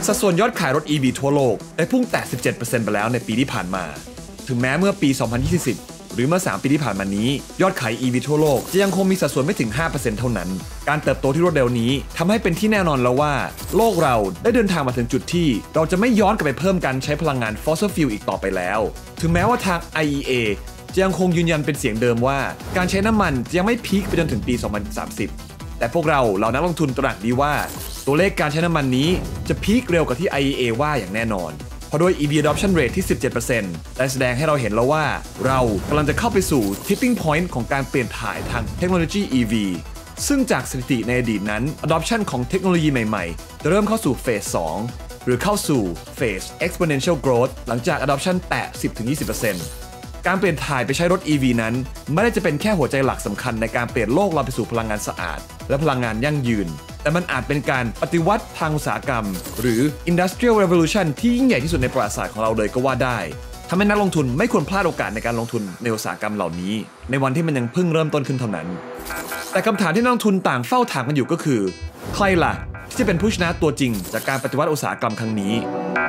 สัดส่วนยอดขายรถ EV ทั่วโลกได้พุ่งแตะ 17% ไปแล้วในปีที่ผ่านมาถึงแม้เมื่อปี 2020 หรือเมื่อ 3 ปีที่ผ่านมานี้ยอดขาย EV ทั่วโลกจะยังคงมีสัดส่วนไม่ถึง 5% เท่านั้นการเติบโตที่รวดเร็วนี้ทำให้เป็นที่แน่นอนแล้วว่าโลกเราได้เดินทางมาถึงจุดที่เราจะไม่ย้อนกลับไปเพิ่มการใช้พลังงาน fossil fuel อีกต่อไปแล้วถึงแม้ว่าทาง IEA จะยังคงยืนยันเป็นเสียงเดิมว่าการใช้น้ำมันจะยังไม่พีคไปจนถึงปี 2030 แต่พวกเราเหล่านักลงทุนตระหนักดีว่าตัวเลขการใช้น้ำมันนี้จะพีคเร็วกว่าที่ IEA ว่าอย่างแน่นอนเพราะด้วย EV adoption rate ที่ 17% ได้แสดงให้เราเห็นแล้วว่าเรากำลังจะเข้าไปสู่ tipping point ของการเปลี่ยนถ่ายทางเทคโนโลยี EV ซึ่งจากสถิติในอดีตนั้น adoption ของเทคโนโลยีใหม่ๆจะเริ่มเข้าสู่เฟส 2 หรือเข้าสู่เฟส exponential growth หลังจาก adoption แตะ 10-20%การเปลี่ยนถ่ายไปใช้รถ EV นั้นไม่ได้จะเป็นแค่หัวใจหลักสำคัญในการเปลี่ยนโลกเราไปสู่พลังงานสะอาดและพลังงานยั่งยืนแต่มันอาจเป็นการปฏิวัติทางอุตสาหกรรมหรือ Industrial Revolution ที่ยิ่งใหญ่ที่สุดในประวัติศาสตร์ของเราเลยก็ว่าได้ทำให้นักลงทุนไม่ควรพลาดโอกาสในการลงทุนในอุตสาหกรรมเหล่านี้ในวันที่มันยังเพิ่งเริ่มต้นขึ้นเท่านั้นแต่คำถามที่นักลงทุนต่างเฝ้าถามกันอยู่ก็คือใครล่ะที่จะเป็นผู้ชนะตัวจริงจากการปฏิวัติอุตสาหกรรมครั้งนี้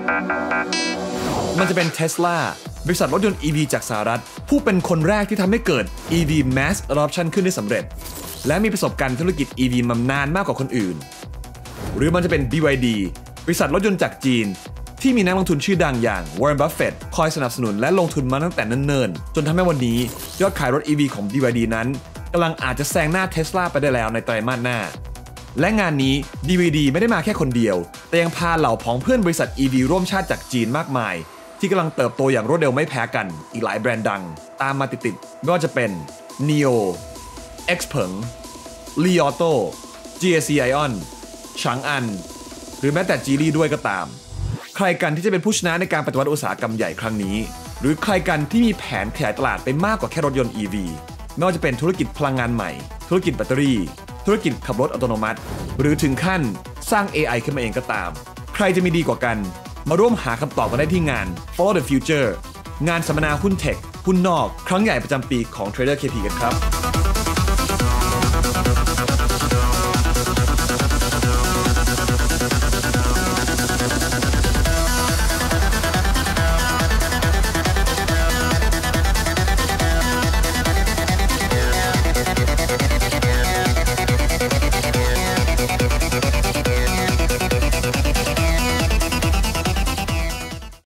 มันจะเป็น Tesla บริษัทรถยนต์ EV จากสหรัฐผู้เป็นคนแรกที่ทำให้เกิด EV Mass Adoption ขึ้นได้สำเร็จและมีประสบการณ์ธุรกิจ EV มานานมากกว่าคนอื่นหรือมันจะเป็น BYD บริษัทรถยนต์จากจีนที่มีนักลงทุนชื่อดังอย่าง Warren Buffett คอยสนับสนุนและลงทุนมาตั้งแต่เนิ่นๆจนทำให้วันนี้ยอดขายรถ EV ของ BYD นั้นกำลังอาจจะแซงหน้า Tesla ไปได้แล้วในไตรมาสหน้าและงานนี้ BYD ไม่ได้มาแค่คนเดียวแต่ยังพาเหล่าพ้องเพื่อนบริษัท EV ร่วมชาติจากจีนมากมายที่กำลังเติบโตอย่างรวดเร็วไม่แพ้กันอีกหลายแบรนด์ดังตามมาติดๆไม่ว่าจะเป็น NIO XPeng Li Auto GAC Ion ฉางอันหรือแม้แต่ Geely ด้วยก็ตามใครกันที่จะเป็นผู้ชนะในการปฏิวัติอุตสาหกรรมใหญ่ครั้งนี้หรือใครกันที่มีแผนขยายตลาดไปมากกว่าแค่รถยนต์ EV ไม่ว่าจะเป็นธุรกิจพลังงานใหม่ธุรกิจแบตเตอรี่ธุรกิจขับรถอัตโนมัติหรือถึงขั้นสร้าง AI ขึ้นมาเองก็ตามใครจะมีดีกว่ากันมาร่วมหาคำตอบกันได้ที่งาน Follow the Future งานสัมมนาหุ้นเทคหุ้นนอกครั้งใหญ่ประจำปีของ Trader KP กันครับ